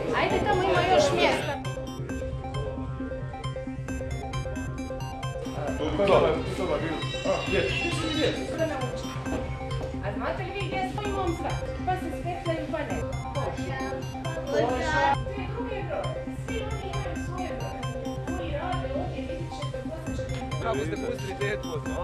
Ajde, tamo ima još mjesta. A znate li vi gdje stoji mom zrak? Pa se spetljaju pa ne. Svi druge broje. Svi oni imaju svoje broje. Koji rade ovdje, vidit ćete, poznaćete. Kako ste pustili djetu?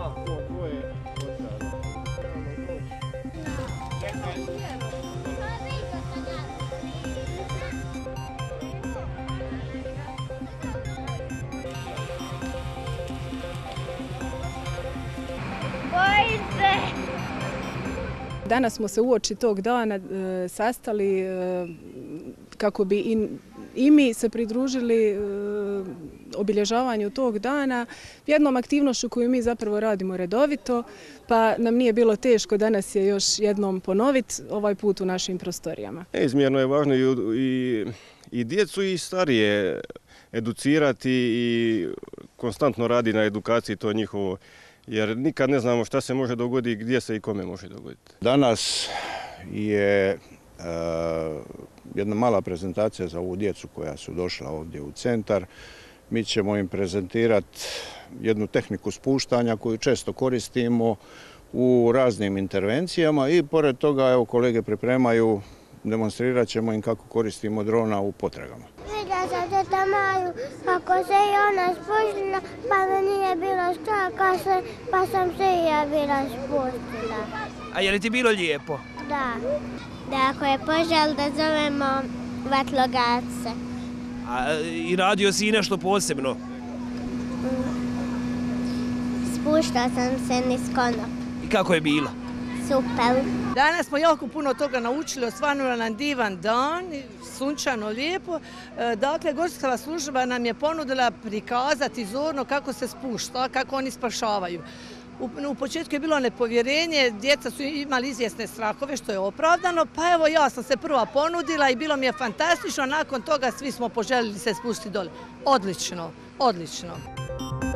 Danas smo se uoči tog dana sastali kako bi i mi se pridružili obilježavanju tog dana jednom aktivnošću koju mi zapravo radimo redovito, pa nam nije bilo teško danas je još jednom ponoviti, ovaj put u našim prostorijama. Neizmjerno je važno i djecu i starije educirati i konstantno radi na edukaciji, to je njihovo, jer nikad ne znamo šta se može dogoditi, gdje se i kome može dogoditi. Danas je jedna mala prezentacija za ovu djecu koja su došla ovdje u centar. Mi ćemo im prezentirati jednu tehniku spuštanja koju često koristimo u raznim intervencijama i pored toga evo kolege pripremaju, demonstrirat ćemo im kako koristimo drona u potragama. Vidjela sam teta Maju kako se i ona spustila, pa me nije bilo strah, pa sam se i ja bila spustila. A je li ti bilo lijepo? Da. Da ako je požar da zovemo vatrogasce. A i radio si i nešto posebno? Spuštala sam se niz konop. I kako je bilo? Super. Danas smo jako puno toga naučili, osvanula nam divan dan, sunčano, lijepo. Dakle, gorska služba nam je ponudila prikazati zorno kako se spušta, kako oni spašavaju. U početku je bilo nepovjerenje, djeca su imali izvjesne strahove, što je opravdano, pa evo ja sam se prva ponudila i bilo mi je fantastično, nakon toga svi smo poželjeli se spustiti dole. Odlično, odlično.